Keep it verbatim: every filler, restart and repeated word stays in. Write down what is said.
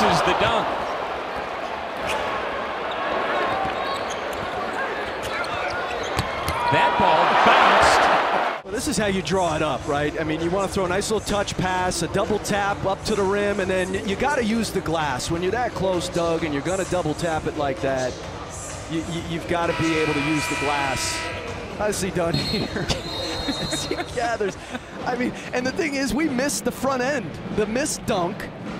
misses the dunk. That ball bounced. Well, this is how you draw it up, right? I mean, you want to throw a nice little touch pass, a double tap up to the rim, and then you got to use the glass. When you're that close, Doug, and you're going to double tap it like that, you, you, you've got to be able to use the glass. Nicely done here. As he gathers. I mean, and the thing is, we missed the front end. The missed dunk